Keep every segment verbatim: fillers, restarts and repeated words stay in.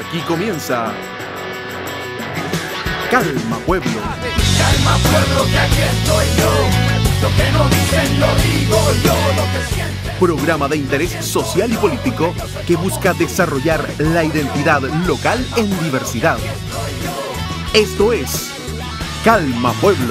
Aquí comienza Calma Pueblo. Calma Pueblo, que aquí estoy yo. Lo que no dicen lo digo yo, lo que sienten. Programa de interés social y político que busca desarrollar la identidad local en diversidad. Esto es Calma Pueblo.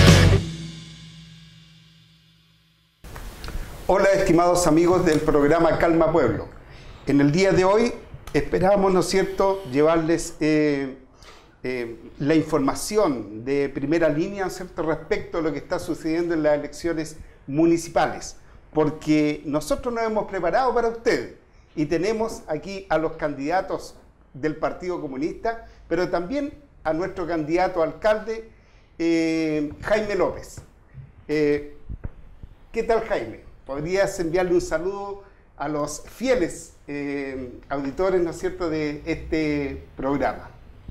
Hola, estimados amigos del programa Calma Pueblo. En el día de hoy esperamos, ¿no es cierto?, llevarles eh, eh, la información de primera línea, ¿no es cierto?, respecto a lo que está sucediendo en las elecciones municipales, porque nosotros nos hemos preparado para ustedes y tenemos aquí a los candidatos del Partido Comunista, pero también a nuestro candidato a alcalde, eh, Jaime López. Eh, ¿Qué tal, Jaime? ¿Podrías enviarle un saludo a los fieles eh, auditores, ¿no es cierto?, de este programa?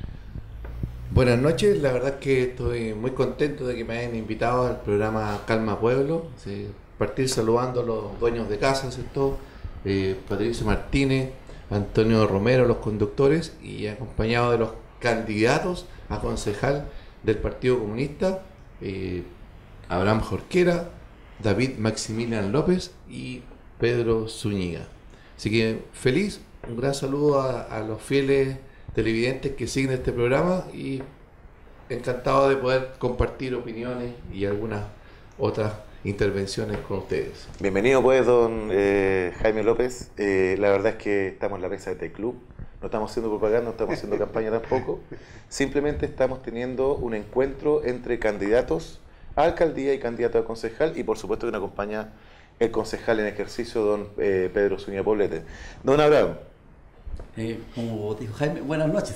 Buenas noches, la verdad es que estoy muy contento de que me hayan invitado al programa Calma Pueblo. Sí, partir saludando a los dueños de casa, ¿cierto? Eh, Patricio Martínez, Antonio Romero, los conductores, y acompañado de los candidatos a concejal del Partido Comunista, eh, Abraham Jorquera, David Maximilian López y Pedro Zúñiga. Así que feliz, un gran saludo a, a los fieles televidentes que siguen este programa y encantado de poder compartir opiniones y algunas otras intervenciones con ustedes. Bienvenido pues don eh, Jaime López. Eh, la verdad es que estamos en la mesa de este club, no estamos haciendo propaganda, no estamos haciendo campaña tampoco, simplemente estamos teniendo un encuentro entre candidatos a alcaldía y candidato a concejal, y por supuesto que nos acompaña el concejal en ejercicio, don eh, Pedro Zúñiga Poblete. Don Abraham. Eh, como dijo Jaime, buenas noches.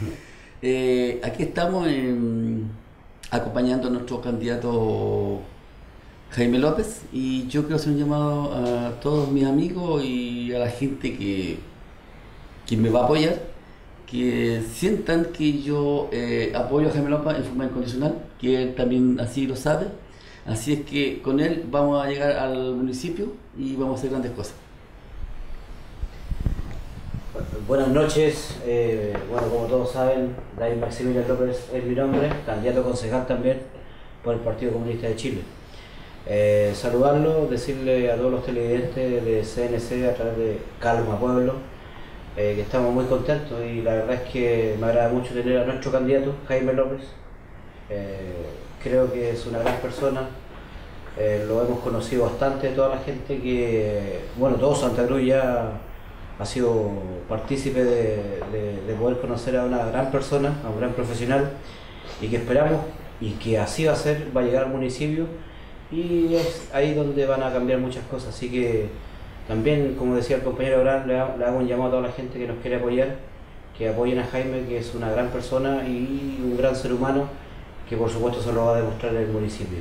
eh, aquí estamos en, acompañando a nuestro candidato Jaime López, y yo quiero hacer un llamado a todos mis amigos y a la gente que, que me va a apoyar, que sientan que yo eh, apoyo a Jaime López en forma incondicional, que él también así lo sabe. Así es que con él vamos a llegar al municipio y vamos a hacer grandes cosas. Buenas noches, eh, bueno, como todos saben, David Maximilian López es mi nombre, candidato a concejal también por el Partido Comunista de Chile. Eh, saludarlo, decirle a todos los televidentes de C N C a través de Calma Pueblo, eh, que estamos muy contentos, y la verdad es que me agrada mucho tener a nuestro candidato, Jaime López. Eh, creo que es una gran persona, eh, lo hemos conocido bastante, toda la gente que, bueno, todo Santa Cruz ya ha sido partícipe de, de, de poder conocer a una gran persona, a un gran profesional, y que esperamos, y que así va a ser, va a llegar al municipio, y es ahí donde van a cambiar muchas cosas. Así que también, como decía el compañero Abraham, le, le hago un llamado a toda la gente que nos quiere apoyar, que apoyen a Jaime, que es una gran persona y un gran ser humano, que por supuesto se lo va a demostrar en el municipio.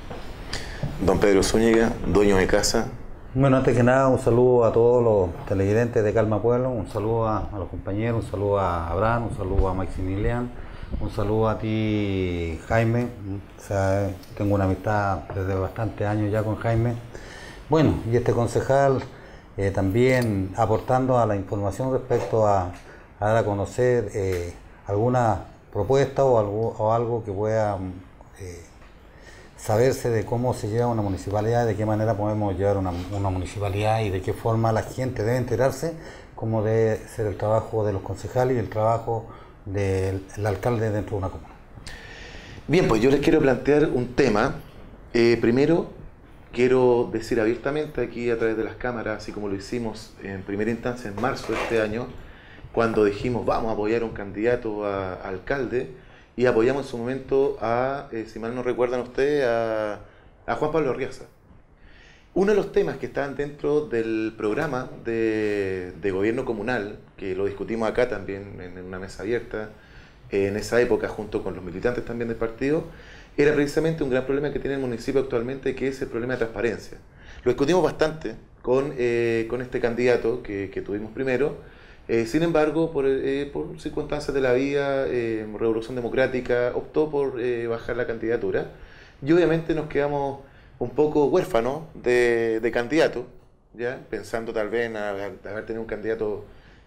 Don Pedro Zúñiga, dueño de casa. Bueno, antes que nada, un saludo a todos los televidentes de Calma Pueblo, un saludo a, a los compañeros, un saludo a Abraham, un saludo a Maximilian, un saludo a ti, Jaime. O sea, tengo una amistad desde bastantes años ya con Jaime. Bueno, y este concejal eh, también aportando a la información respecto a, a dar a conocer eh, alguna propuesta o algo, o algo que pueda eh, saberse de cómo se lleva una municipalidad, de qué manera podemos llevar una, una municipalidad y de qué forma la gente debe enterarse cómo debe ser el trabajo de los concejales y el trabajo del el alcalde dentro de una comuna. Bien, pues yo les quiero plantear un tema. Eh, primero, quiero decir abiertamente aquí a través de las cámaras, así como lo hicimos en primera instancia en marzo de este año, cuando dijimos vamos a apoyar a un candidato a, a alcalde, y apoyamos en su momento a, eh, si mal no recuerdan ustedes, a, a Juan Pablo Arriaza. Uno de los temas que estaban dentro del programa de, de gobierno comunal, que lo discutimos acá también en, en una mesa abierta, eh, en esa época junto con los militantes también del partido, era precisamente un gran problema que tiene el municipio actualmente, que es el problema de transparencia. Lo discutimos bastante con, eh, con este candidato que, que tuvimos primero. Eh, sin embargo, por, eh, por circunstancias de la vida, eh, Revolución Democrática optó por eh, bajar la candidatura, y obviamente nos quedamos un poco huérfanos de, de candidato, ¿ya? Pensando tal vez en haber, haber tenido un candidato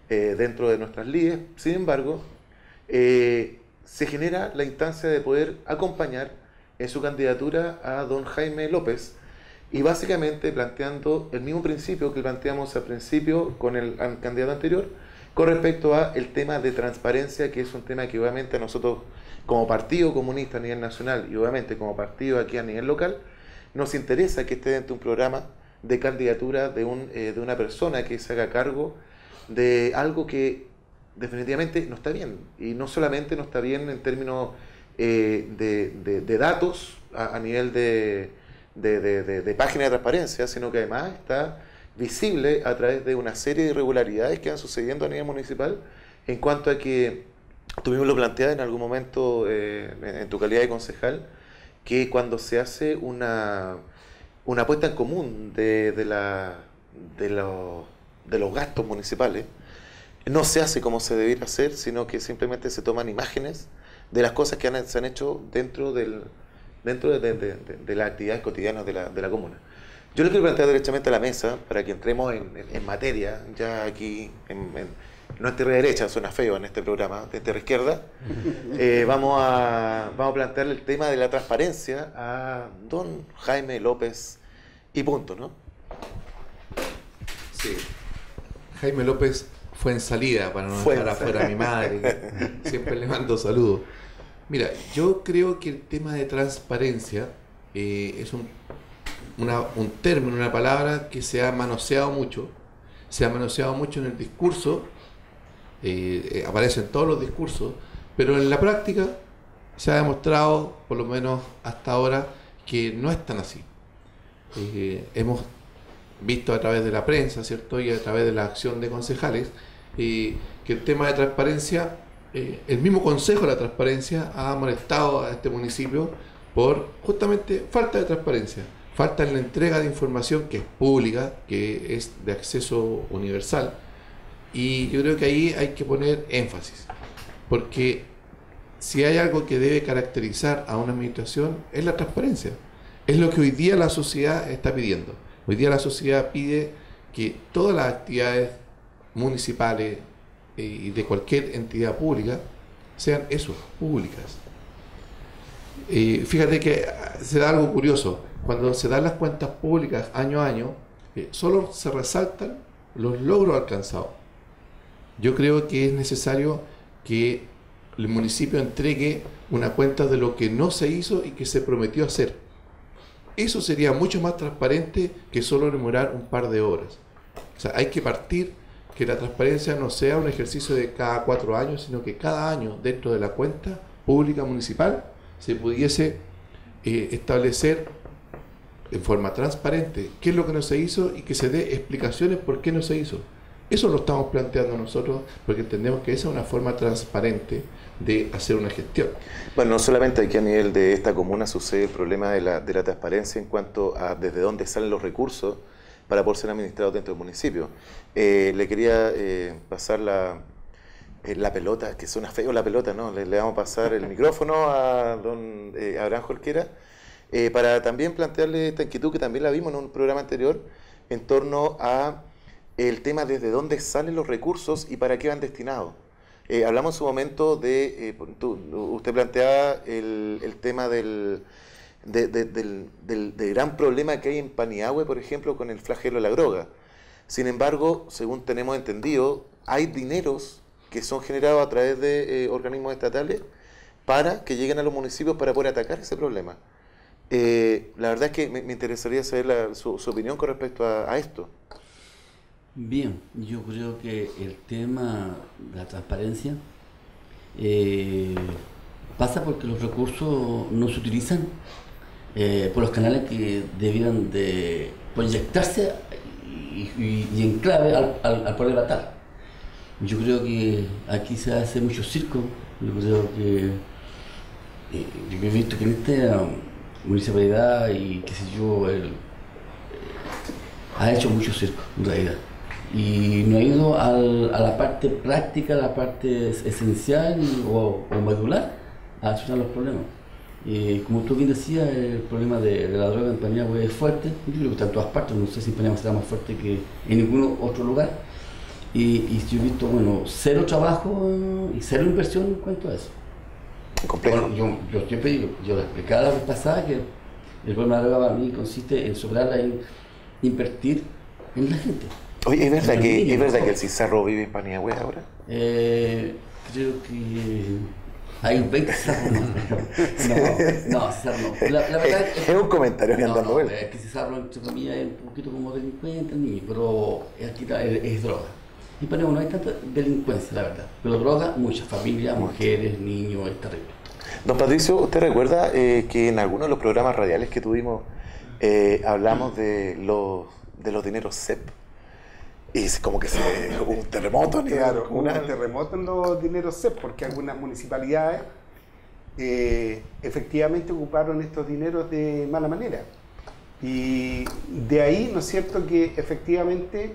eh, dentro de nuestras líderes. Sin embargo, eh, se genera la instancia de poder acompañar en su candidatura a don Jaime López, y básicamente planteando el mismo principio que planteamos al principio con el al candidato anterior, con respecto a el tema de transparencia, que es un tema que obviamente a nosotros como Partido Comunista a nivel nacional y obviamente como partido aquí a nivel local, nos interesa que esté dentro de un programa de candidatura de, un, eh, de una persona que se haga cargo de algo que definitivamente no está bien, y no solamente no está bien en términos eh, de, de, de datos a, a nivel de, de, de, de, de página de transparencia, sino que además está visible a través de una serie de irregularidades que van sucediendo a nivel municipal, en cuanto a que tú mismo lo planteas en algún momento eh, en tu calidad de concejal, que cuando se hace una, una apuesta en común de, de, la, de, lo, de los gastos municipales, no se hace como se debiera hacer, sino que simplemente se toman imágenes de las cosas que han, se han hecho dentro, del, dentro de, de, de, de las actividades cotidianas de la, de la comuna. Yo le quiero plantear derechamente a la mesa, para que entremos en, en, en materia, ya aquí, en, en, no en tierra derecha, suena feo en este programa, de tierra izquierda, eh, vamos, a, vamos a plantearle el tema de la transparencia a don Jaime López y punto, ¿no? Sí. Jaime López fue en salida, para no Fue dejar afuera a mi madre, que siempre le mando saludos. Mira, yo creo que el tema de transparencia eh, es un, una, un término, una palabra que se ha manoseado mucho, se ha manoseado mucho en el discurso, eh, eh, aparece en todos los discursos, pero en la práctica se ha demostrado, por lo menos hasta ahora, que no es tan así. Eh, hemos visto a través de la prensa, ¿cierto?, y a través de la acción de concejales, eh, que el tema de transparencia, eh, el mismo Consejo de la Transparencia ha molestado a este municipio por justamente falta de transparencia, falta en la entrega de información que es pública, que es de acceso universal, y yo creo que ahí hay que poner énfasis, porque si hay algo que debe caracterizar a una administración es la transparencia, es lo que hoy día la sociedad está pidiendo. Hoy día la sociedad pide que todas las actividades municipales eh, y de cualquier entidad pública sean eso, públicas. Eh, fíjate que se da algo curioso, cuando se dan las cuentas públicas año a año, eh, solo se resaltan los logros alcanzados. Yo creo que es necesario que el municipio entregue una cuenta de lo que no se hizo y que se prometió hacer. Eso sería mucho más transparente que solo remunerar un par de horas. O sea, hay que partir que la transparencia no sea un ejercicio de cada cuatro años, sino que cada año dentro de la cuenta pública municipal se pudiese eh, establecer en forma transparente qué es lo que no se hizo y que se dé explicaciones por qué no se hizo. Eso lo estamos planteando nosotros porque entendemos que esa es una forma transparente de hacer una gestión. Bueno, no solamente aquí a nivel de esta comuna sucede el problema de la, de la transparencia en cuanto a desde dónde salen los recursos para poder ser administrados dentro del municipio. Eh, le quería eh, pasar la, eh, la pelota, que suena feo la pelota, ¿no? Le, le vamos a pasar el micrófono a don eh, Abraham Jorquera, eh, para también plantearle esta inquietud que también la vimos en un programa anterior en torno a el tema desde dónde salen los recursos y para qué van destinados. Eh, hablamos en su momento de, eh, tú, usted planteaba el, el tema del, de, de, del, del, del gran problema que hay en Paniagüe, por ejemplo, con el flagelo de la droga. Sin embargo, según tenemos entendido, hay dineros que son generados a través de eh, organismos estatales para que lleguen a los municipios para poder atacar ese problema. Eh, la verdad es que me, me interesaría saber la, su, su opinión con respecto a, a esto. Bien, yo creo que el tema de la transparencia eh, pasa porque los recursos no se utilizan eh, por los canales que debieran de proyectarse y, y, y en clave al, al, al problema tal. Yo creo que aquí se hace mucho circo, yo creo que eh, yo he visto que en esta municipalidad y qué sé yo, el, eh, ha hecho mucho circo en realidad. Y no ha ido al, a la parte práctica, a la parte esencial o, o medular a solucionar los problemas. Y como tú bien decías, el problema de, de la droga en Paniagüe es fuerte, yo creo que está en todas partes, no sé si en Paniagüe será más fuerte que en ningún otro lugar, Y, y yo he visto, bueno, cero trabajo y cero inversión en cuanto a eso. Complejo. Bueno, yo, yo siempre digo, yo le explicaba la vez pasada que el problema de la droga para mí consiste en sobrarla, en invertir en la gente. Oye, ¿es verdad, En que, el niño, ¿es verdad ¿no? que el Cizarro vive en Paniagüe ahora? Eh, creo que hay veinte Cizarros. No, no, Cizarro no. La, la verdad Es un comentario que no, anda dando no, vuelta. es que Cizarro, entre comillas, es un poquito como delincuente, ni, pero aquí está, es, es droga. Y para no hay tanta delincuencia, la verdad. Pero droga, muchas familias, mujeres, niños, es terrible. Don Patricio, ¿usted recuerda eh, que en algunos de los programas radiales que tuvimos eh, hablamos de los, de los dineros C E P? Y es como que se hubo un terremoto, ni Claro, hubo una... un terremoto en los dineros C E P, porque algunas municipalidades eh, efectivamente ocuparon estos dineros de mala manera. Y de ahí, ¿no es cierto?, que efectivamente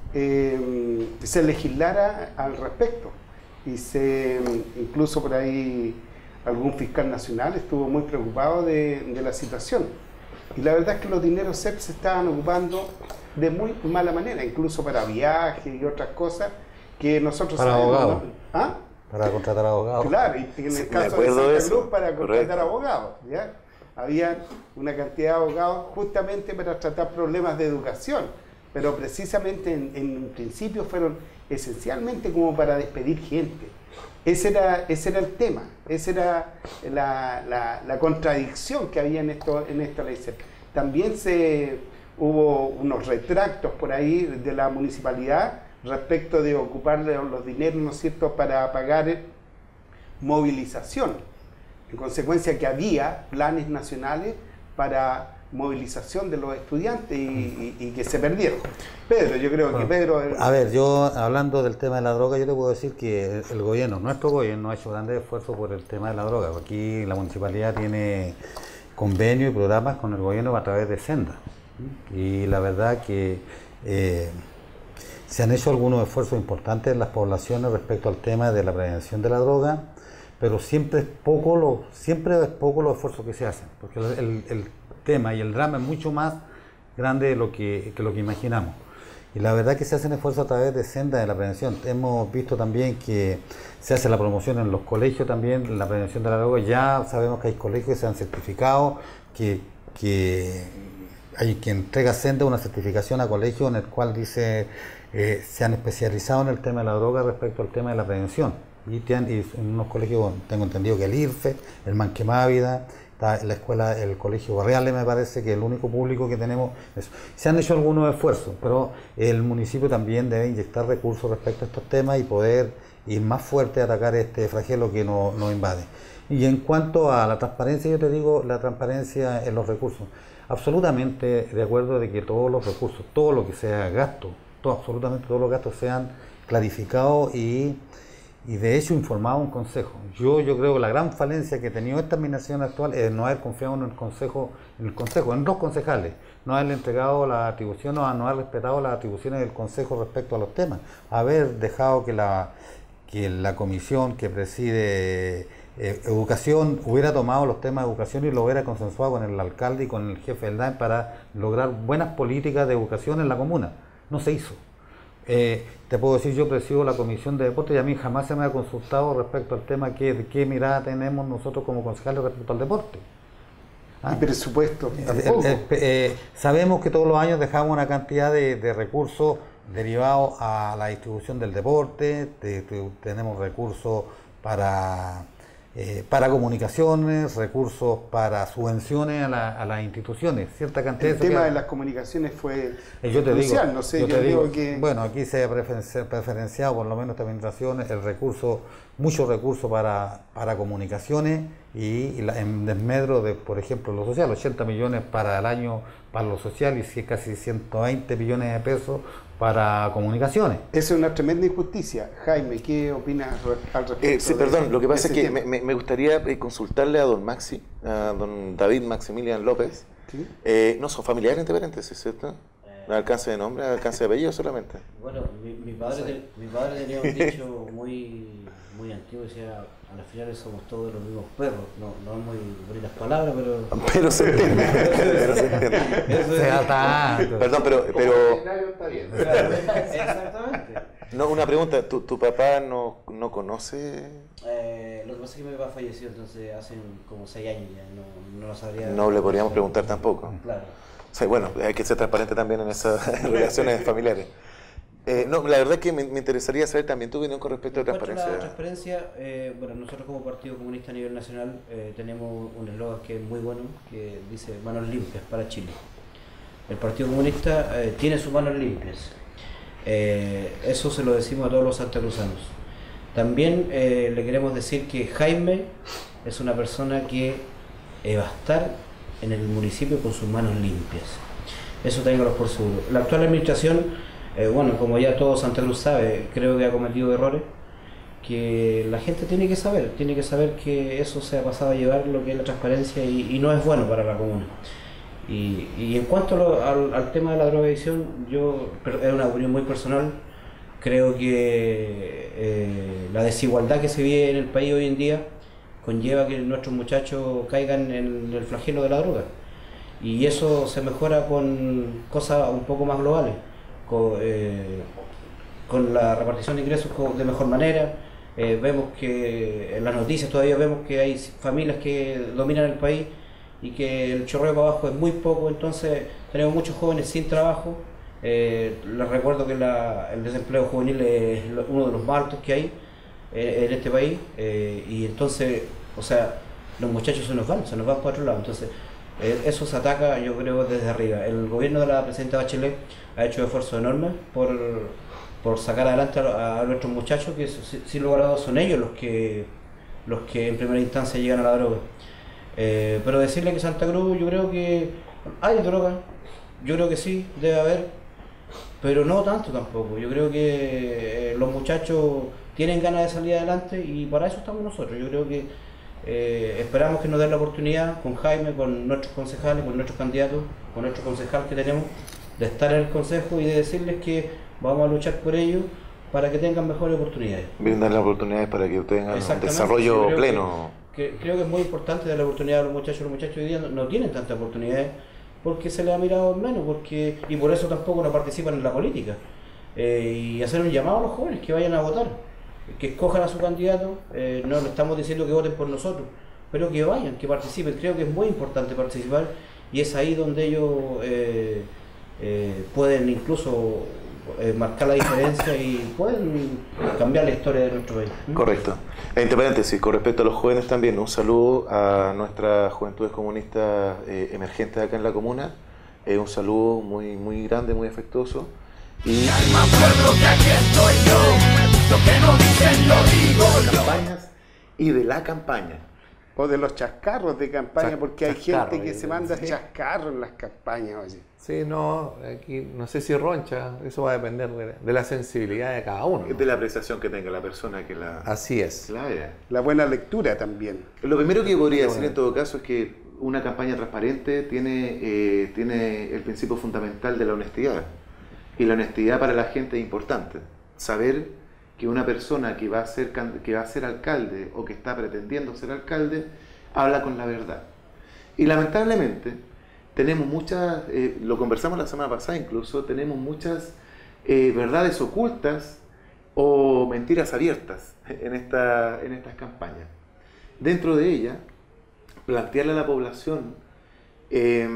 eh, se legislara al respecto. Y se, incluso por ahí algún fiscal nacional estuvo muy preocupado de, de la situación. Y la verdad es que los dineros C E P se estaban ocupando de muy mala manera, incluso para viajes y otras cosas que nosotros para sabemos, abogados. ¿no? ¿Ah? Para contratar abogados. Claro, y en el Sí, caso me de acuerdo Santa de eso. Cruz para contratar Correcto. abogados, ¿ya? Había una cantidad de abogados justamente para tratar problemas de educación, pero precisamente en, en un principio fueron esencialmente como para despedir gente. Ese era, ese era el tema, esa era la, la, la contradicción que había en, esto, en esta ley C E P. También se, hubo unos retractos por ahí de la municipalidad respecto de ocupar los dineros, ¿no es cierto?, para pagar movilización. En consecuencia que había planes nacionales para movilización de los estudiantes y, y, y que se perdieron. Pedro, yo creo Bueno, que Pedro... A ver, yo hablando del tema de la droga, yo te puedo decir que el, el gobierno, nuestro gobierno, ha hecho grandes esfuerzos por el tema de la droga. Aquí la municipalidad tiene convenios y programas con el gobierno a través de Senda. Y la verdad que eh, se han hecho algunos esfuerzos importantes en las poblaciones respecto al tema de la prevención de la droga, pero siempre es poco lo, siempre es poco los esfuerzos que se hacen, porque el, el, el tema y el drama es mucho más grande de lo que, que lo que imaginamos. Y la verdad que se hacen esfuerzos a través de Senda de la prevención. Hemos visto también que se hace la promoción en los colegios también, la prevención de la droga. Ya sabemos que hay colegios que se han certificado, que, que hay que entrega Senda una certificación a colegios en el cual dice eh, se han especializado en el tema de la droga respecto al tema de la prevención. Y, tienen, y en unos colegios, tengo entendido que el I R F E, el Manquemávida, está en la escuela, el colegio Barriales, me parece que es el único público que tenemos. Eso. Se han hecho algunos esfuerzos, pero el municipio también debe inyectar recursos respecto a estos temas y poder ir más fuerte a atacar este flagelo que nos no invade. Y en cuanto a la transparencia, yo te digo, la transparencia en los recursos. Absolutamente de acuerdo de que todos los recursos, todo lo que sea gasto, todo, absolutamente todos los gastos sean clarificados y y de hecho informado a un consejo. Yo, yo creo que la gran falencia que ha tenido esta administración actual es no haber confiado en el consejo, en el consejo, en dos concejales, no haberle entregado la atribución o no haber respetado las atribuciones del consejo respecto a los temas, haber dejado que la, que la comisión que preside eh, educación hubiera tomado los temas de educación y lo hubiera consensuado con el alcalde y con el jefe del D A M para lograr buenas políticas de educación en la comuna. No se hizo. Eh, te puedo decir, yo presido la Comisión de Deporte y a mí jamás se me ha consultado respecto al tema que, de qué mirada tenemos nosotros como concejales respecto al deporte. ¿Ah? Y presupuesto tampoco. Eh, eh, eh, sabemos que todos los años dejamos una cantidad de, de recursos derivados a la distribución del deporte, de, de, tenemos recursos para... Eh, para comunicaciones, recursos para subvenciones a, la, a las instituciones, cierta cantidad. El de tema que, de las comunicaciones fue eh, yo te crucial, digo, no sé, yo yo, te digo, digo que... Bueno, aquí se ha prefer preferenciado, por lo menos esta administración, el recurso, muchos recursos para, para comunicaciones y, y la, en desmedro de, por ejemplo, lo social, ochenta millones para el año para lo social y casi ciento veinte millones de pesos para comunicaciones. Esa es una tremenda injusticia. Jaime, ¿qué opinas al respecto? Eh, sí, perdón, de, lo que pasa es que tema? me, me gustaría consultarle a don Maxi, a don David Maximilian López. ¿Sí? Eh, no son familiares, entre paréntesis, ¿cierto? ¿No alcance de nombre, alcance de apellido solamente? Bueno, mi, mi, padre, te, mi padre tenía un dicho muy, muy antiguo, decía, a las finales somos todos los mismos perros. No, no es muy bonitas palabras, pero... Pero se entiende, pero se entiende. Sea tanto. Perdón, pero... pero Está bien. Exactamente. No, una pregunta, ¿tu, tu papá no, no conoce? Eh, lo que pasa es que mi papá falleció, entonces hace como seis años ya, no, no lo sabría. No le podríamos preguntar tampoco. Claro. O sea, bueno, hay que ser transparente también en esas relaciones familiares. Eh, no, la verdad es que me, me interesaría saber también tu opinión con respecto a la transparencia. La transparencia, eh, bueno, nosotros como Partido Comunista a nivel nacional eh, tenemos un eslogan que es muy bueno, que dice manos limpias para Chile. El Partido Comunista eh, tiene sus manos limpias. Eh, eso se lo decimos a todos los santacruzanos. También eh, le queremos decir que Jaime es una persona que eh, va a estar en el municipio con sus manos limpias. Eso ténganlo por seguro. La actual administración, eh, bueno, como ya todo Santa Cruz sabe, creo que ha cometido errores que la gente tiene que saber, tiene que saber que eso se ha pasado a llevar lo que es la transparencia y, y no es bueno para la comuna. Y, y en cuanto a lo, al, al tema de la drogadicción, yo, es una opinión muy personal, creo que eh, la desigualdad que se vive en el país hoy en día conlleva que nuestros muchachos caigan en el flagelo de la droga. Y eso se mejora con cosas un poco más globales, con, eh, con la repartición de ingresos de mejor manera. Eh, vemos que en las noticias todavía vemos que hay familias que dominan el país y que el chorreo para abajo es muy poco, entonces tenemos muchos jóvenes sin trabajo. Eh, les recuerdo que la, el desempleo juvenil es uno de los más altos que hay eh, en este país, eh, y entonces, o sea, los muchachos se nos van, se nos van para otro lado, entonces eh, eso se ataca, yo creo, desde arriba. El gobierno de la presidenta Bachelet ha hecho esfuerzos enormes por, por sacar adelante a, a nuestros muchachos, que sin lugar a dudas son ellos los que, los que en primera instancia llegan a la droga. Eh, pero decirle que Santa Cruz, yo creo que hay droga, yo creo que sí, debe haber, pero no tanto tampoco. Yo creo que eh, los muchachos tienen ganas de salir adelante y para eso estamos nosotros. Yo creo que eh, esperamos que nos den la oportunidad con Jaime, con nuestros concejales, con nuestros candidatos, con nuestro concejal que tenemos, de estar en el consejo y de decirles que vamos a luchar por ellos para que tengan mejores oportunidades. Brindar las oportunidades para que tengan un desarrollo pleno. Que, que creo que es muy importante dar la oportunidad a los muchachos. Los muchachos hoy día no, no tienen tantas oportunidades porque se les ha mirado menos, porque y por eso tampoco no participan en la política. Eh, y hacer un llamado a los jóvenes que vayan a votar, que escojan a su candidato. Eh, no le estamos diciendo que voten por nosotros, pero que vayan, que participen. Creo que es muy importante participar y es ahí donde ellos eh, eh, pueden incluso eh, marcar la diferencia y pueden cambiar la historia de nuestro país. Correcto. Entre paréntesis, con respecto a los jóvenes también, un saludo a nuestras juventudes comunistas eh, emergentes acá en la comuna. Eh, un saludo muy, muy grande, muy afectuoso. Y Calma pueblo, que aquí estoy yo, lo que no dicen lo digo yo. campañas y de la campaña. O de los chascarros de campaña, Chas- porque hay chascarro, gente que yo se creo, manda sí. chascarros en las campañas, oye. Sí, no, aquí no sé si roncha, eso va a depender de, de la sensibilidad de cada uno, ¿no? De la apreciación que tenga la persona que la, Así es. la vea. La buena lectura también. Lo primero que podría Qué decir bueno. en todo caso es que una campaña transparente tiene, eh, tiene el principio fundamental de la honestidad. Y la honestidad para la gente es importante. Saber que una persona que va a ser, can- que va a ser alcalde o que está pretendiendo ser alcalde habla con la verdad. Y lamentablemente tenemos muchas, eh, lo conversamos la semana pasada incluso, tenemos muchas eh, verdades ocultas o mentiras abiertas en, esta, en estas campañas. Dentro de ella, plantearle a la población eh,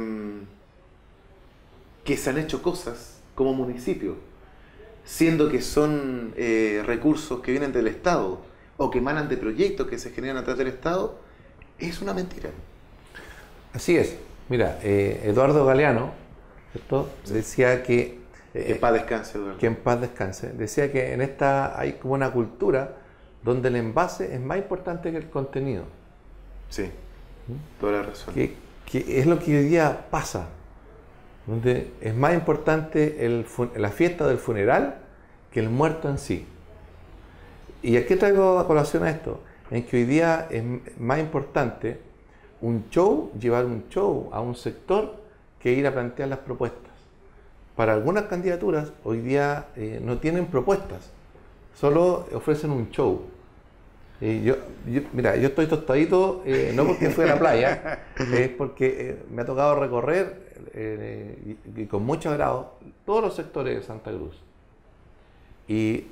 que se han hecho cosas como municipio, siendo que son eh, recursos que vienen del Estado o que emanan de proyectos que se generan a través del Estado, es una mentira. Así es. Mira, eh, Eduardo Galeano, ¿cierto? Decía que, eh, Que paz descanse, Eduardo. que en paz descanse, decía que en esta hay como una cultura donde el envase es más importante que el contenido. Sí, toda la razón. Que, que es lo que hoy día pasa, donde es más importante el fun- la fiesta del funeral que el muerto en sí. ¿Y a qué traigo a colación a esto? En que hoy día es m- más importante un show, llevar un show a un sector que ir a plantear las propuestas. Para algunas candidaturas hoy día eh, no tienen propuestas, solo ofrecen un show. Eh, yo, yo- mira, yo estoy tostadito, eh, no porque fui a la playa, es porque eh, me ha tocado recorrer eh, y, y con mucho agrado todos los sectores de Santa Cruz. Y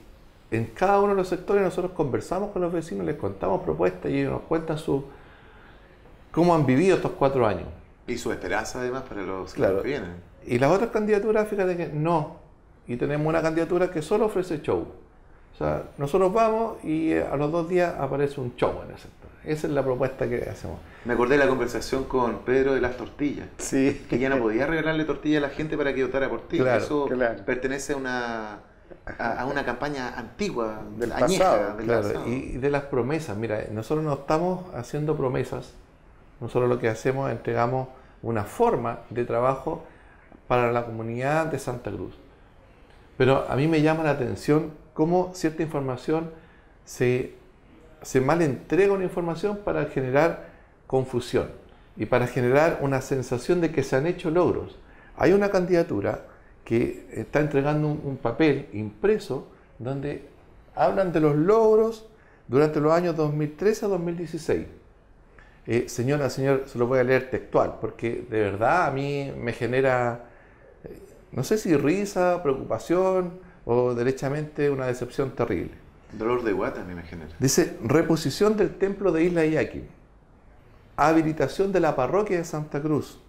en cada uno de los sectores nosotros conversamos con los vecinos, les contamos propuestas y ellos nos cuentan su, cómo han vivido estos cuatro años. Y su esperanza además para los Claro. que vienen. Y las otras candidaturas, fíjate que no. Y tenemos una candidatura que solo ofrece show. O sea, nosotros vamos y a los dos días aparece un show en el sector. Esa es la propuesta que hacemos. Me acordé de la conversación con Pedro de las tortillas. Sí. Que ya no podía regalarle tortillas a la gente para que votara por ti. Claro, Eso claro. pertenece a una, a, a una campaña antigua, Del añeja, pasado, del Claro, pasado. y de las promesas, mira, nosotros no estamos haciendo promesas, nosotros lo que hacemos es entregamos una forma de trabajo para la comunidad de Santa Cruz. Pero a mí me llama la atención cómo cierta información se, se mal entrega una información para generar confusión y para generar una sensación de que se han hecho logros. Hay una candidatura que está entregando un, un papel impreso donde hablan de los logros durante los años dos mil trece a dos mil dieciséis. Eh, señora, señor, se lo voy a leer textual, porque de verdad a mí me genera, eh, no sé si risa, preocupación o derechamente una decepción terrible. Dolor de guata, me imagino. Dice, reposición del templo de Isla Yaqui, habilitación de la parroquia de Santa Cruz,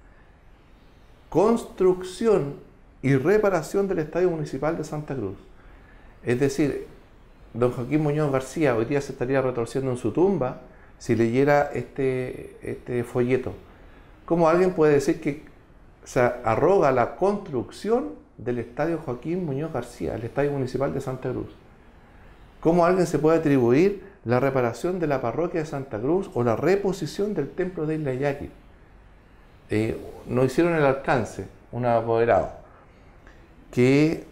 construcción y reparación del Estadio Municipal de Santa Cruz. Es decir, don Joaquín Muñoz García hoy día se estaría retorciendo en su tumba si leyera este, este folleto. ¿Cómo alguien puede decir que se arroga la construcción del Estadio Joaquín Muñoz García, el Estadio Municipal de Santa Cruz? ¿Cómo alguien se puede atribuir la reparación de la parroquia de Santa Cruz o la reposición del templo de Isla Yaqui? Eh, nos hicieron el alcance, un apoderado, que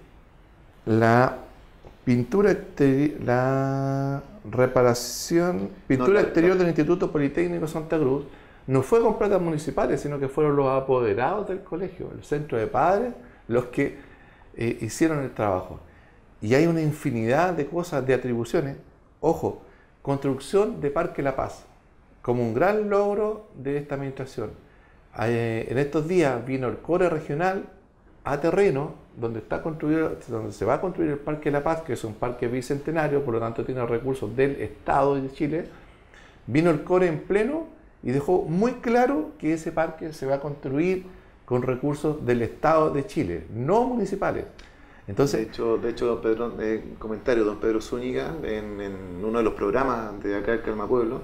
la pintura exterior, la reparación, pintura No, la- exterior del Instituto Politécnico Santa Cruz no fue con platas municipales, sino que fueron los apoderados del colegio, el centro de padres, los que eh, hicieron el trabajo. Y hay una infinidad de cosas, de atribuciones. Ojo, construcción de Parque La Paz, como un gran logro de esta administración. Eh, en estos días vino el core regional a terreno, donde está construido, donde se va a construir el Parque La Paz, que es un parque bicentenario, por lo tanto tiene recursos del Estado de Chile. Vino el core en pleno y dejó muy claro que ese parque se va a construir con recursos del Estado de Chile, no municipales. Entonces, De hecho, de hecho don Pedro, eh, comentario, don Pedro Zúñiga, en, en uno de los programas de acá del Calma Pueblo,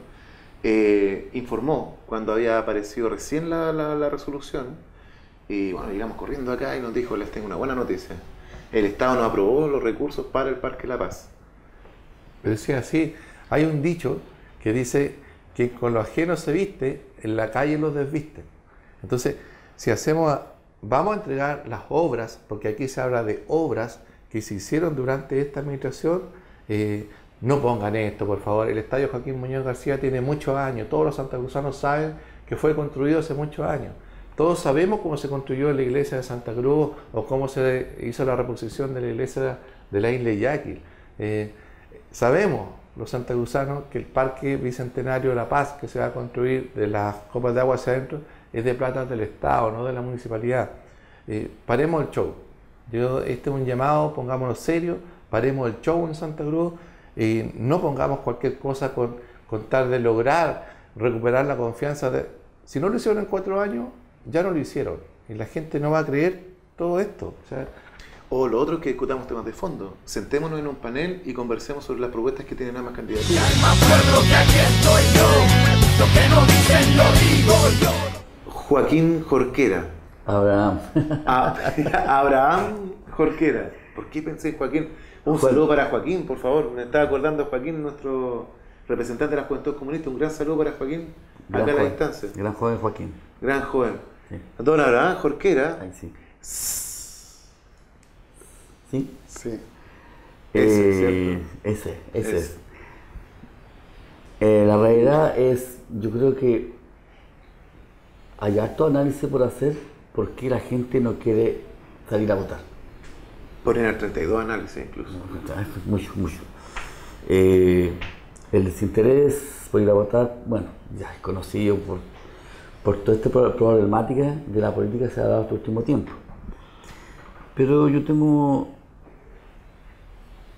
eh, informó cuando había aparecido recién la, la, la resolución, y bueno, llegamos corriendo acá y nos dijo, les tengo una buena noticia, el Estado nos aprobó los recursos para el Parque La Paz. pero decía así, hay un dicho que dice que con lo ajeno se viste, en la calle los desvisten. Entonces, si hacemos, vamos a entregar las obras, porque aquí se habla de obras que se hicieron durante esta administración, eh, no pongan esto, por favor. El Estadio Joaquín Muñoz García tiene muchos años, todos los santacruzanos saben que fue construido hace muchos años. Todos sabemos cómo se construyó la iglesia de Santa Cruz o cómo se hizo la reposición de la iglesia de la Isla Yaqui. Eh, sabemos los santacruzanos que el Parque Bicentenario de La Paz, que se va a construir de las copas de agua hacia adentro, es de plata del Estado, no de la municipalidad. Eh, paremos el show. Yo, este es un llamado, pongámonos serios, paremos el show en Santa Cruz, y no pongamos cualquier cosa con, con tal de lograr recuperar la confianza. De, si no lo hicieron en cuatro años, ya no lo hicieron. Y la gente no va a creer todo esto. O sea, O lo otro es que discutamos temas de fondo. Sentémonos en un panel y conversemos sobre las propuestas que tienen ambas candidaturas. Calma pueblo que aquí estoy yo, lo que no dicen lo digo yo. Joaquín Jorquera. Abraham. A- Abraham Jorquera. ¿Por qué pensé en Joaquín? Un saludo para Joaquín, por favor. Me estaba acordando de Joaquín, nuestro representante de la Juventud Comunista. Un gran saludo para Joaquín, Gran acá a la joven, distancia. Gran joven Joaquín. Gran joven. Sí. Don Abraham Jorquera. Ahí sí. ¿Sí? Sí. Ese, Eh, ¿cierto? ese, ese Ese. es. Eh, la realidad es, yo creo que hay harto análisis por hacer por qué la gente no quiere salir a votar. Ponen el treinta y dos análisis incluso. Mucho, mucho. Eh, el desinterés por ir a votar, bueno, ya es conocido por, por toda esta pro- problemática de la política que se ha dado este último tiempo. Pero yo tengo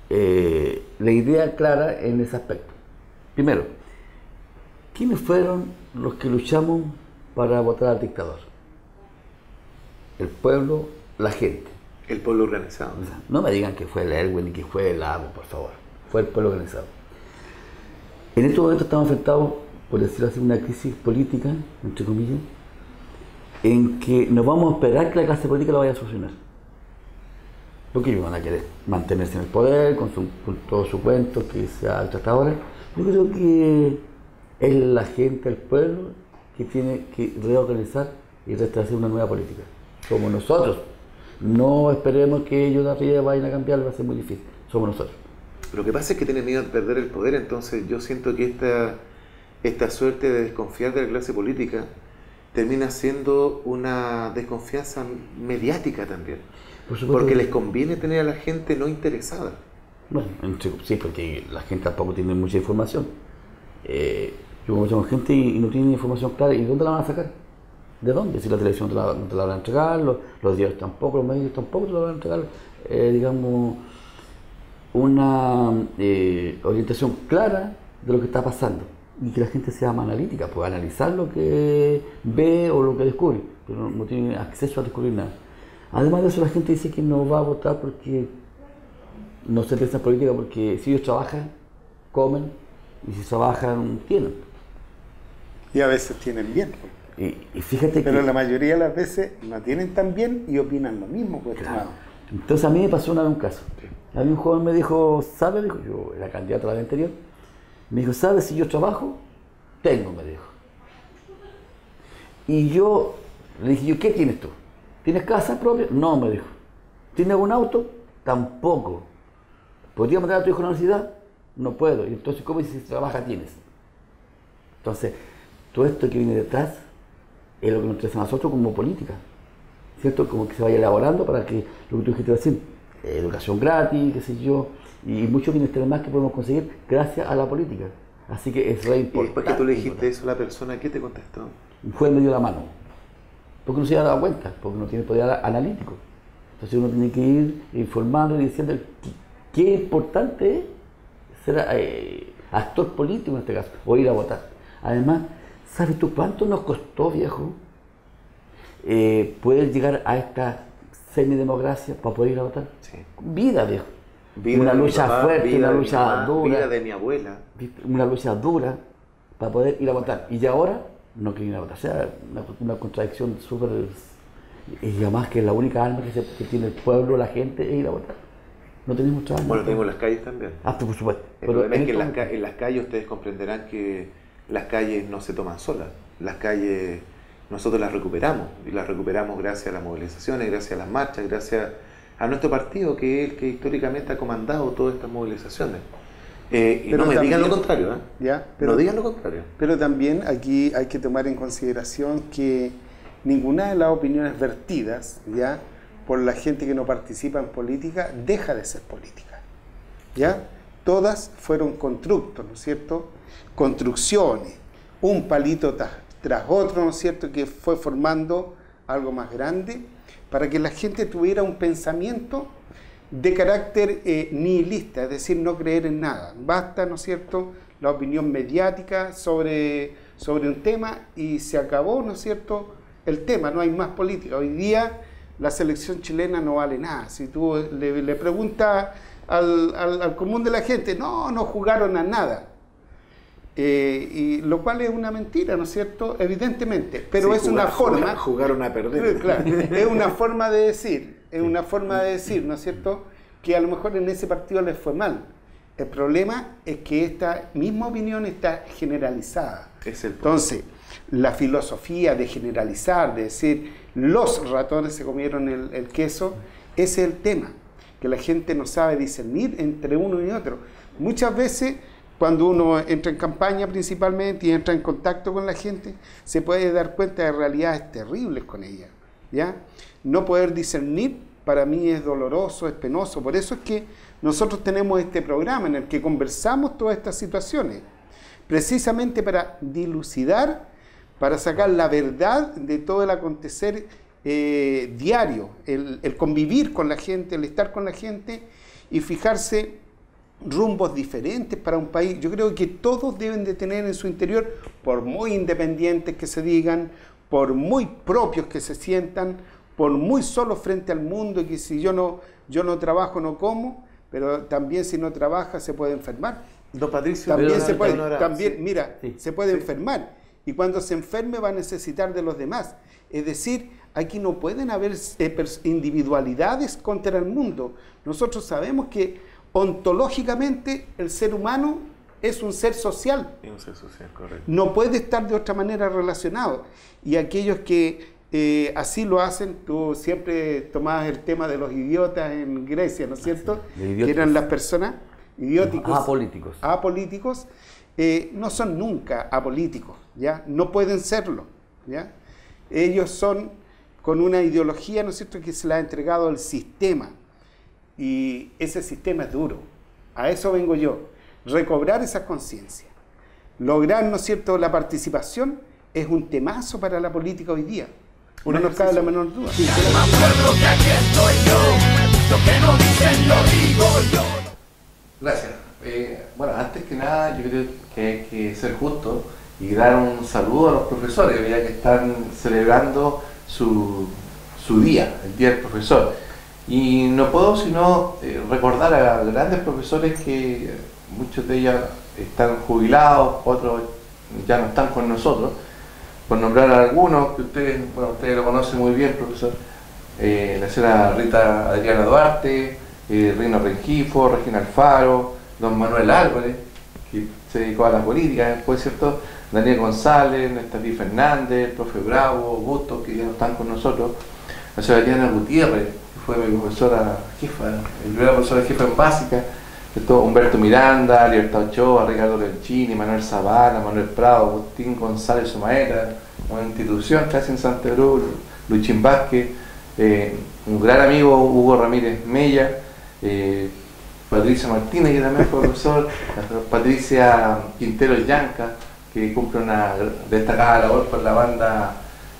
eh, la idea clara en ese aspecto. Primero, ¿quiénes fueron los que luchamos para votar al dictador? El pueblo, la gente. El pueblo organizado. No me digan que fue el Erwin ni que fue el Lago, por favor. Fue el pueblo organizado. En estos momentos estamos enfrentados, por decirlo así, una crisis política, entre comillas, en que nos vamos a esperar que la clase política lo vaya a solucionar. Porque ellos van a querer mantenerse en el poder, con, su, con todo su cuento, que sea el tratado ahora. Yo creo que es la gente, el pueblo, que tiene que reorganizar y restablecer una nueva política. Somos nosotros. No esperemos que ellos de arriba vayan a cambiar, va a ser muy difícil. Somos nosotros. Lo que pasa es que tienen miedo de perder el poder, entonces yo siento que esta, esta suerte de desconfiar de la clase política termina siendo una desconfianza mediática también. Por porque les conviene tener a la gente no interesada. Bueno, sí, porque la gente tampoco tiene mucha información. Eh, yo converso con gente y, y no tienen información clara. ¿Y dónde la van a sacar? ¿De dónde? Si la televisión te la, no te la van a entregar, los, los diarios tampoco, los medios tampoco te la van a entregar, eh, digamos, una eh, orientación clara de lo que está pasando. Y que la gente sea más analítica, puede analizar lo que ve o lo que descubre, pero no, no tiene acceso a descubrir nada. Además de eso, la gente dice que no va a votar porque no se piensa en política, porque si ellos trabajan, comen, y si trabajan, tienen. Y a veces tienen bien. Y, y fíjate Pero que, la mayoría de las veces no tienen tan bien y opinan lo mismo. Pues, claro. Entonces a mí me pasó una vez un caso. A mí un joven me dijo, ¿sabe? Dijo, yo era candidato a la anterior. Me dijo, ¿sabes si yo trabajo? Tengo, me dijo. Y yo le dije, ¿yo qué tienes tú? ¿Tienes casa propia? No, me dijo. ¿Tienes un auto? Tampoco. ¿Podrías mandar a tu hijo a la universidad? No puedo. Y entonces, ¿cómo dices si trabaja tienes? Entonces, todo esto que viene detrás es lo que nos interesa a nosotros como política, ¿cierto? Como que se vaya elaborando para que, lo que tú dijiste recién, educación gratis, qué sé yo, y muchos bienestar más que podemos conseguir gracias a la política. Así que es re importante. Y después que tú le dijiste eso a la persona, ¿qué te contestó? Fue me dio la mano, porque no se había dado cuenta, porque no tiene poder analítico. Entonces uno tiene que ir informando y diciendo qué, qué importante es ser eh, actor político en este caso, o ir a votar. Además, ¿sabes tú cuánto nos costó, viejo, eh, poder llegar a esta semidemocracia para poder ir a votar? Sí. Vida, viejo. Vida una de lucha papá, fuerte, vida una de lucha mamá, dura. Vida de mi abuela. Una lucha dura para poder ir a votar. Y ya ahora no quieren ir a votar. O sea, una, una contradicción súper... Y además que la única arma que, se, que tiene el pueblo, la gente, es ir a votar. No tenemos otra arma. Bueno, tenemos las calles también. Ah, por supuesto. El problema es que en las, ca en las calles ustedes comprenderán que las calles no se toman solas. Las calles nosotros las recuperamos. Y las recuperamos gracias a las movilizaciones, gracias a las marchas, gracias a nuestro partido, que es el que históricamente ha comandado todas estas movilizaciones. Eh, y pero no me también, digan lo contrario, ¿eh? ¿ya? Pero, no digan lo contrario. Pero también aquí hay que tomar en consideración que ninguna de las opiniones vertidas, ¿ya?, por la gente que no participa en política deja de ser política, ¿ya? Todas fueron constructos, ¿no es cierto? Construcciones, un palito tras, tras otro, ¿no es cierto?, que fue formando algo más grande para que la gente tuviera un pensamiento de carácter eh, nihilista, es decir, no creer en nada. Basta, ¿no es cierto?, la opinión mediática sobre, sobre un tema y se acabó, ¿no es cierto?, el tema, no hay más política. Hoy día la selección chilena no vale nada. Si tú le, le preguntas al, al, al común de la gente, no, no jugaron a nada. Eh, y lo cual es una mentira, ¿no es cierto?, evidentemente, pero sí, es jugar, una forma... Jugar, jugaron a perder. Claro, es una forma de decir, es una forma de decir, ¿no es cierto?, que a lo mejor en ese partido les fue mal. El problema es que esta misma opinión está generalizada. Es el Entonces, la filosofía de generalizar, de decir, los ratones se comieron el, el queso, ese es el tema, que la gente no sabe discernir entre uno y otro. Muchas veces, cuando uno entra en campaña principalmente y entra en contacto con la gente, se puede dar cuenta de realidades terribles con ella, ¿ya? No poder discernir para mí es doloroso, es penoso. Por eso es que nosotros tenemos este programa en el que conversamos todas estas situaciones, precisamente para dilucidar, para sacar la verdad de todo el acontecer eh, diario, el, el convivir con la gente, el estar con la gente y fijarse rumbos diferentes para un país. Yo creo que todos deben de tener en su interior, por muy independientes que se digan, por muy propios que se sientan, por muy solos frente al mundo, y que si yo no, yo no trabajo no como, pero también si no trabaja se puede enfermar. Don Patricio, También se puede, Honora, también, sí. mira, Sí. se puede Sí. enfermar. Y cuando se enferme va a necesitar de los demás. Es decir, aquí no pueden haber eh, individualidades contra el mundo. Nosotros sabemos que ontológicamente el ser humano es un ser social. Es un ser social, correcto. No puede estar de otra manera relacionado. Y aquellos que eh, así lo hacen, tú siempre tomabas el tema de los idiotas en Grecia, ¿no es cierto? Que eran las personas idióticos, Los apolíticos. apolíticos, eh, no son nunca apolíticos, ¿ya? No pueden serlo, ¿ya? Ellos son con una ideología, ¿no es cierto?, que se la ha entregado el sistema. Y ese sistema es duro. A eso vengo yo. Recobrar esa conciencia. Lograr, ¿no es cierto?, la participación es un temazo para la política hoy día. No nos cabe la menor duda. Calma pueblo, que aquí estoy yo. Lo que no dicen lo digo yo. Gracias. Eh, bueno, antes que nada, yo creo que hay que ser justo y dar un saludo a los profesores, ya que están celebrando su, su día, el Día del Profesor. Y no puedo sino eh, recordar a grandes profesores que muchos de ellos están jubilados, otros ya no están con nosotros. Por nombrar a algunos, que ustedes, bueno, ustedes lo conocen muy bien, profesor, eh, la señora Rita Adriana Duarte, eh, Reino Rengifo, Regina Alfaro, don Manuel Álvarez, que se dedicó a la política, después, ¿cierto? Daniel González, Néstor Fernández, el profe Bravo, Augusto, que ya no están con nosotros, la señora Diana Gutiérrez, que fue mi profesora jefa, el primera profesora jefa en básica, ¿cierto? Humberto Miranda, Libertad Ochoa, Ricardo Lencini, Manuel Zavala, Manuel Prado, Agustín González Somaera, una institución casi en Santa Cruz, Luchín Vázquez, eh, un gran amigo Hugo Ramírez Mella, eh, Patricia Martínez, que también fue profesor, Patricia Quintero Yanca, que cumple una destacada labor por la banda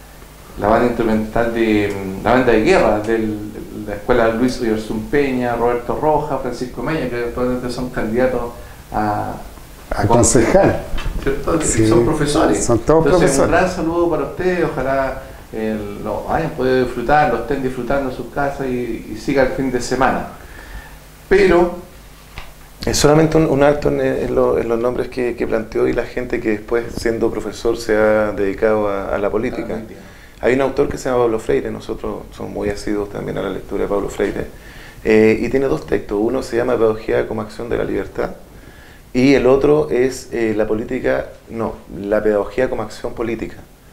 la banda instrumental de la banda de guerra de la escuela Luis Oyarzún Peña, Roberto Rojas, Francisco Mella, que actualmente son candidatos a, a concejal, ¿cierto? Sí, son profesores. Son todos Entonces, profesores. un gran saludo para ustedes, ojalá eh, lo hayan podido disfrutar, lo estén disfrutando en sus casas y, y siga el fin de semana. Pero es solamente un, un alto en, en, lo, en los nombres que, que planteó y la gente que después, siendo profesor, se ha dedicado a, a la política. A la política. Hay un autor que se llama Pablo Freire, nosotros somos muy asiduos también a la lectura de Pablo Freire, eh, y tiene dos textos. Uno se llama Pedagogía como acción de la libertad y el otro es eh, la política, no, la pedagogía como acción política.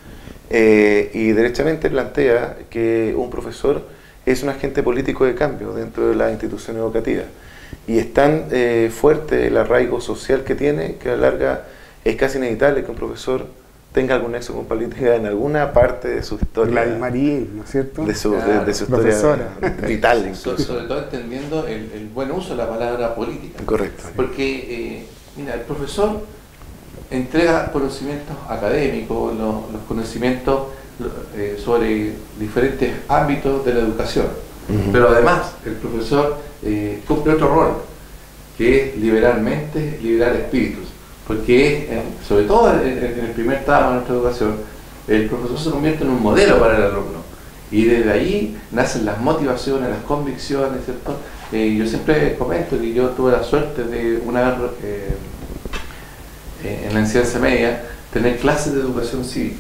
Eh, y derechamente plantea que un profesor es un agente político de cambio dentro de la institución educativa. Y es tan eh, fuerte el arraigo social que tiene que a la larga es casi inevitable que un profesor tenga algún nexo con política en alguna parte de su historia. Gladys Marín, ¿no es cierto? De su, Claro, de, de su profesora. historia vital So- incluso. sobre todo entendiendo el, el buen uso de la palabra política. Correcto. Porque, eh, mira, el profesor entrega conocimientos académicos, lo- los conocimientos lo- eh, sobre diferentes ámbitos de la educación. Ujú. Pero además, el profesor eh, cumple otro rol, que es liberar mentes, liberar espíritus. Porque, eh, sobre todo en, en el primer tramo de nuestra educación, el profesor se convierte en un modelo para el alumno. Y desde ahí nacen las motivaciones, las convicciones, ¿cierto? Eh, yo siempre comento que yo tuve la suerte de una vez eh, eh, en la enseñanza media tener clases de educación cívica.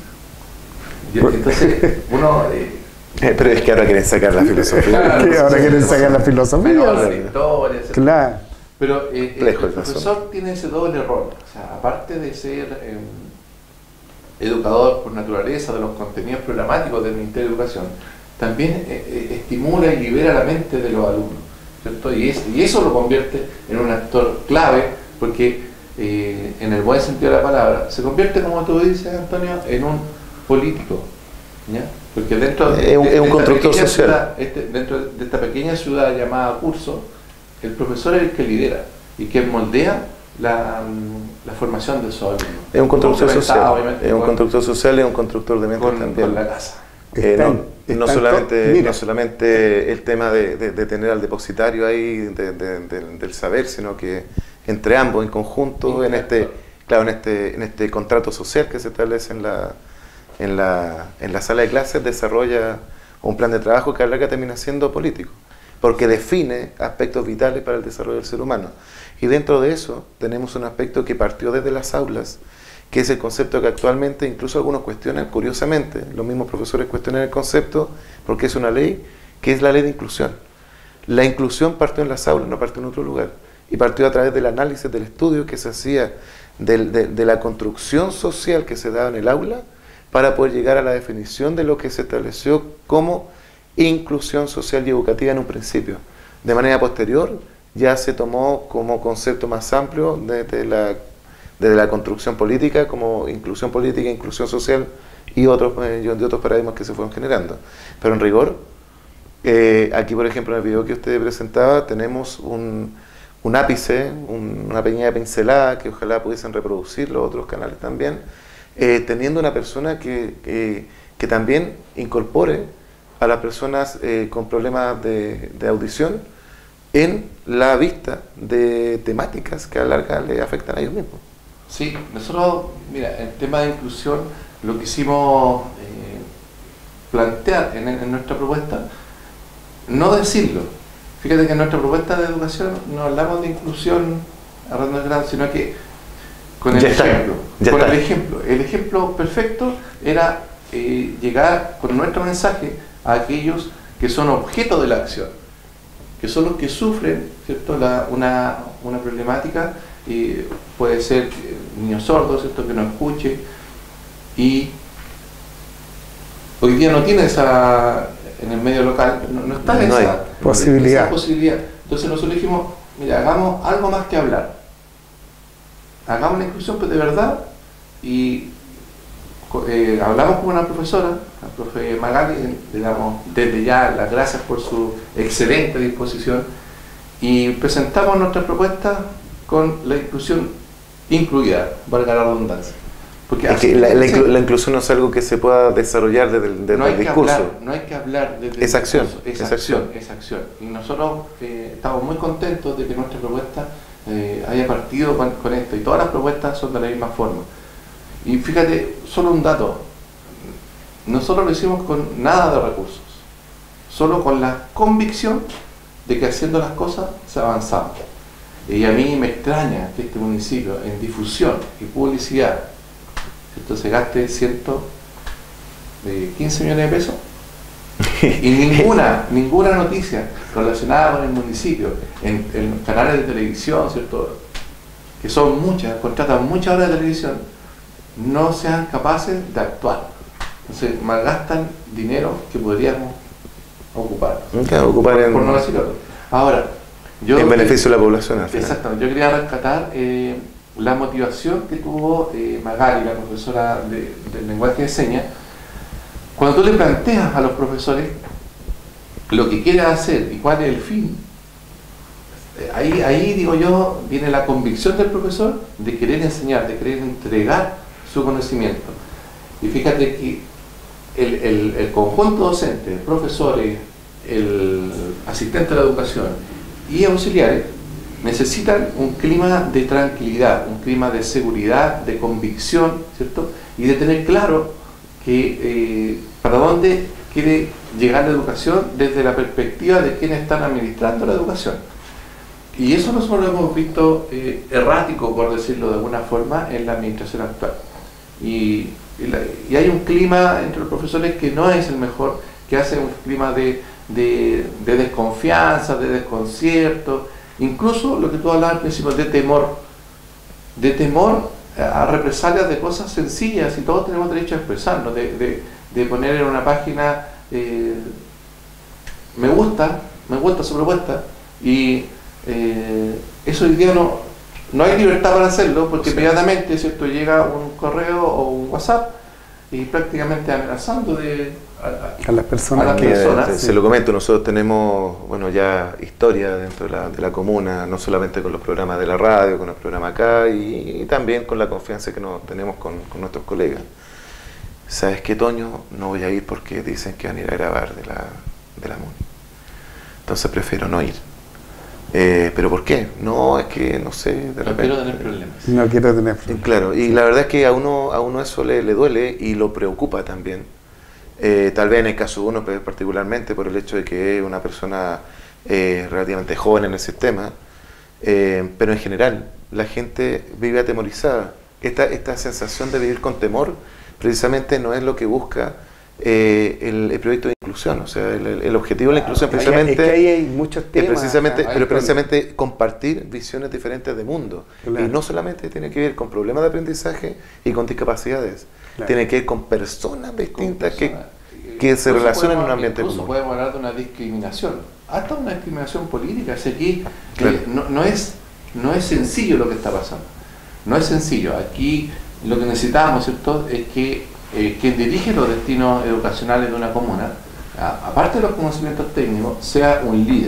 Y entonces uno... Eh, Eh, pero es que ahora quieren sacar la filosofía. Claro, Que ahora quieren sacar la filosofía. menos la historia, etcétera. Claro. Pero eh, el, Complejo el el caso. profesor tiene ese doble rol. O sea, aparte de ser eh, educador por naturaleza de los contenidos programáticos del Ministerio de Educación, también eh, eh, estimula y libera la mente de los alumnos, ¿cierto? Y, es, y eso lo convierte en un actor clave, porque eh, en el buen sentido de la palabra, se convierte, como tú dices, Antonio, en un político, ¿ya? Porque dentro de, Es un- de- es un de esta constructor pequeña social. ciudad, este- dentro de esta pequeña ciudad llamada Curso, el profesor es el que lidera y que moldea la, la formación de su alumno. Es un constructor Complementado, social. obviamente, Es un con- constructor social, es un constructor de mente con, también. con la casa. Eh, Está no, en- no, está en solamente, to- mira. no solamente el tema de, de- de tener al depositario ahí de- de- de- del saber, sino que entre ambos, en conjunto, en este, claro, en este, en este contrato social que se establece en la, en la, en la sala de clases, desarrolla un plan de trabajo que a la larga termina siendo político, porque define aspectos vitales para el desarrollo del ser humano. Y dentro de eso tenemos un aspecto que partió desde las aulas, que es el concepto que actualmente incluso algunos cuestionan, curiosamente, los mismos profesores cuestionan el concepto, porque es una ley, que es la ley de inclusión. La inclusión partió en las aulas, no partió en otro lugar, y partió a través del análisis, del estudio que se hacía, del, de, de la construcción social que se daba en el aula, para poder llegar a la definición de lo que se estableció como inclusión social y educativa en un principio. De manera posterior, ya se tomó como concepto más amplio desde la desde la construcción política como inclusión política, inclusión social y otros, eh, de otros paradigmas que se fueron generando. Pero en rigor, eh, aquí por ejemplo en el video que usted presentaba tenemos un, un ápice, un, una pequeña pincelada que ojalá pudiesen reproducir los otros canales también, eh, teniendo una persona que, que, que también incorpore a las personas eh, con problemas de, de audición en la vista de temáticas que a la larga le afectan a ellos mismos. Sí, nosotros, mira, el tema de inclusión lo quisimos eh, plantear en, en nuestra propuesta, no decirlo. Fíjate que en nuestra propuesta de educación no hablamos de inclusión a rango grande, sino que con el Ya está, ejemplo. ya Con está. el ejemplo. El ejemplo perfecto era eh, llegar con nuestro mensaje a aquellos que son objeto de la acción, que son los que sufren, ¿cierto? La, una, una problemática. Y puede ser niño sordo, ¿cierto? Que no escuche, y hoy día no tiene esa, en el medio local, no, no está No esa hay posibilidad. esa posibilidad. Entonces nosotros dijimos, mira, hagamos algo más que hablar, hagamos la inclusión pues de verdad, y eh, hablamos con una profesora, la profe Magali, le damos desde ya las gracias por su excelente disposición, y presentamos nuestra propuesta con la inclusión incluida, valga la redundancia. Porque Es que la, la, inclu- la inclusión no es algo que se pueda desarrollar desde el, desde no hay el que discurso. hablar, no hay que hablar desde Es el acción, discurso, es es acción, acción. es acción. Y nosotros eh, estamos muy contentos de que nuestra propuesta eh, haya partido con, con esto, y todas las propuestas son de la misma forma. Y fíjate, solo un dato, nosotros lo hicimos con nada de recursos, solo con la convicción de que haciendo las cosas se avanzaba. Y a mí me extraña que este municipio en difusión y publicidad, ¿cierto?, se gaste ciento quince millones de pesos y ninguna, ninguna noticia relacionada con el municipio en, en canales de televisión, ¿cierto?, que son muchas, contratan muchas horas de televisión, no sean capaces de actuar. Entonces malgastan dinero que podríamos ocupar. Claro, ocupar en, por no decir otro. Ahora, yo en beneficio de la población al final. Exactamente, yo quería rescatar eh, la motivación que tuvo eh, Magali, la profesora de, del lenguaje de señas, cuando tú le planteas a los profesores lo que quiere hacer y cuál es el fin. eh, ahí, ahí digo yo, viene la convicción del profesor de querer enseñar, de querer entregar su conocimiento. Y fíjate que el, el, el conjunto docente, profesores, el asistente de la educación y auxiliares necesitan un clima de tranquilidad, un clima de seguridad, de convicción, ¿cierto? Y de tener claro que eh, para dónde quiere llegar la educación desde la perspectiva de quienes están administrando la educación. Y eso nosotros lo hemos visto eh, errático, por decirlo de alguna forma, en la administración actual. Y, y, la, y hay un clima entre los profesores que no es el mejor, que hace un clima de De, de desconfianza, de desconcierto, incluso lo que tú hablabas al principio, de temor, de temor a represalias de cosas sencillas, y todos tenemos derecho a expresarnos, de, de, de poner en una página eh, me gusta, me gusta su propuesta, y eh, eso hoy día no, no hay libertad para hacerlo, porque Sí. inmediatamente, ¿cierto?, llega un correo o un WhatsApp y prácticamente amenazando de a, A las personas a las que- personas. Se, se lo comento, nosotros tenemos, bueno, ya historia dentro de la, de la comuna, no solamente con los programas de la radio, con el programa acá, y, y también con la confianza que nos tenemos con, con nuestros colegas. ¿sabes qué, Toño? No voy a ir porque dicen que van a ir a grabar de la, de la MUNI. Entonces prefiero no ir. Eh, ¿Pero por qué? No, es que, no sé, de repente... No quiero tener problemas. No quiero tener problemas. Claro, y la verdad es que a uno, a uno eso le, le duele y lo preocupa también. Eh, tal vez en el caso de uno particularmente por el hecho de que es una persona eh, relativamente joven en el sistema, eh, pero en general la gente vive atemorizada. Esta, esta sensación de vivir con temor precisamente no es lo que busca eh, el, el proyecto de inclusión. O sea, el, el objetivo de la inclusión precisamente es que ahí hay muchos temas, es precisamente, hay pero con... precisamente compartir visiones diferentes de mundo. Claro. Y no solamente tiene que ver con problemas de aprendizaje y con discapacidades. Claro. Tiene que ver con personas distintas con personas, que, que se relacionan en un ambiente incluso común. Podemos hablar de una discriminación, hasta una discriminación política. Así aquí claro. eh, no, no, es, no es sencillo lo que está pasando. No es sencillo. Aquí lo que necesitamos, ¿cierto?, es que eh, quien dirige los destinos educacionales de una comuna, a, aparte de los conocimientos técnicos, sea un líder.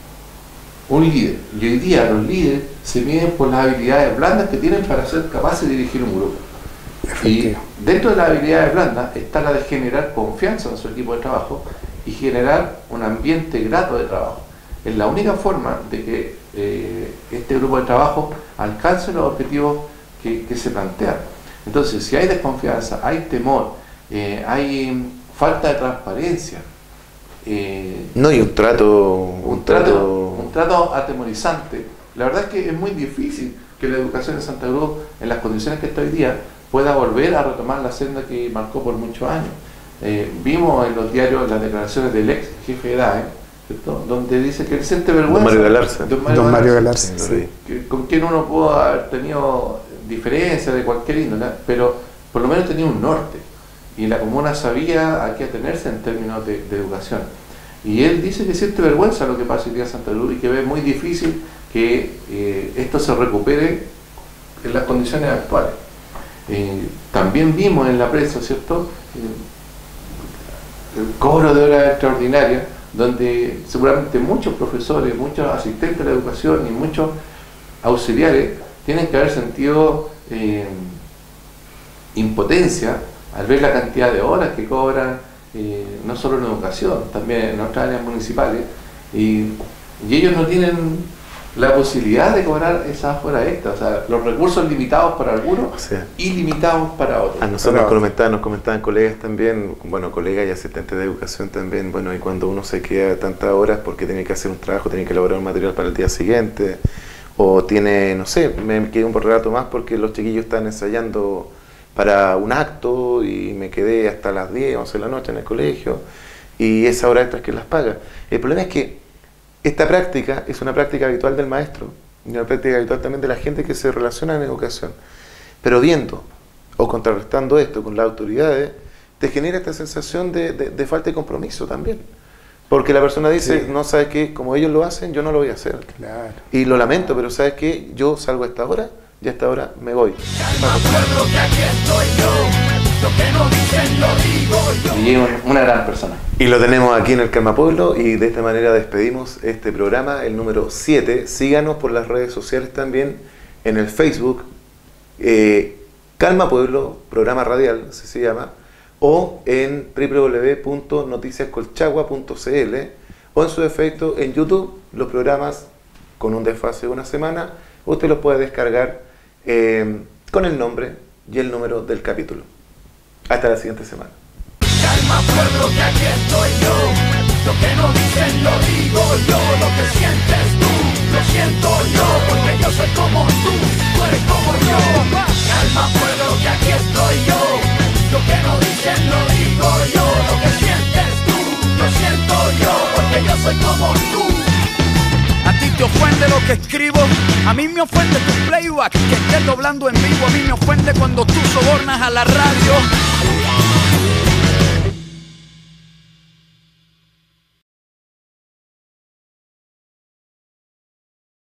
Un líder. Y hoy día los líderes se miden por las habilidades blandas que tienen para ser capaces de dirigir un grupo. Y dentro de las habilidades blandas está la de generar confianza en su equipo de trabajo y generar un ambiente grato de trabajo. Es la única forma de que eh, este grupo de trabajo alcance los objetivos que, que se plantean. Entonces, si hay desconfianza, hay temor, eh, hay falta de transparencia, eh, no, y un trato un, un trato, trato un trato atemorizante. La verdad es que es muy difícil que la educación en Santa Cruz, en las condiciones que está hoy día, pueda volver a retomar la senda que marcó por muchos años. Eh, vimos en los diarios las declaraciones del ex jefe de D A E, ¿cierto?, donde dice que él siente vergüenza. Don Mario Galarza. Don Mario, Don Mario Galarza, Galarza, sí, sí. que, con quien uno pudo haber tenido diferencias de cualquier índole, pero por lo menos tenía un norte. Y la comuna sabía a qué atenerse en términos de, de educación. Y él dice que siente vergüenza lo que pasa hoy día en Santa Cruz y que ve muy difícil que eh, esto se recupere en las condiciones actuales. Eh, también vimos en la prensa, ¿cierto?, eh, el cobro de horas extraordinarias, donde seguramente muchos profesores, muchos asistentes de la educación y muchos auxiliares tienen que haber sentido eh, impotencia al ver la cantidad de horas que cobran, eh, no solo en educación, también en otras áreas municipales, y, y ellos no tienen la posibilidad de cobrar esas horas extras. O sea, los recursos limitados para algunos, o sea, ilimitados para otros. A nosotros nos comentaban, nos comentaban colegas también, bueno, colegas y asistentes de educación también, bueno, y cuando uno se queda tantas horas porque tiene que hacer un trabajo, tiene que elaborar un material para el día siguiente, o tiene, no sé, me quedé un rato más porque los chiquillos están ensayando para un acto y me quedé hasta las diez, once de la noche en el colegio, y esa hora extra es que las paga. El problema es que esta práctica es una práctica habitual del maestro, y una práctica habitual también de la gente que se relaciona en educación. Pero viendo o contrarrestando esto con las autoridades, te genera esta sensación de, de, de falta de compromiso también. Porque la persona dice, sí, no, ¿sabes qué? Como ellos lo hacen, yo no lo voy a hacer. Claro. Y lo lamento, pero ¿sabes qué? Yo salgo a esta hora y a esta hora me voy. Calma, pueblo, que aquí estoy yo. Lo que no dicen lo digo yo. Y es una gran persona. Y lo tenemos aquí en el Calma Pueblo, y de esta manera despedimos este programa, el número siete. Síganos por las redes sociales también, en el Facebook, eh, Calma Pueblo, programa radial, así se llama, o en w w w punto noticias colchagua punto c l, o en su defecto en YouTube, los programas con un desfase de una semana, usted los puede descargar eh, con el nombre y el número del capítulo. Hasta la siguiente semana. Calma, pueblo, que aquí estoy yo. Lo que no dicen lo digo yo. Lo que sientes tú, lo siento yo. Porque yo soy como tú, tú eres como yo. Calma, pueblo, que aquí estoy yo. Lo que no dicen lo digo yo. Lo que sientes tú, lo siento yo. Porque yo soy como tú. A ti te ofende lo que escribo, a mí me ofende tu playback, que estés doblando en vivo. A mí me ofende cuando tú sobornas a la radio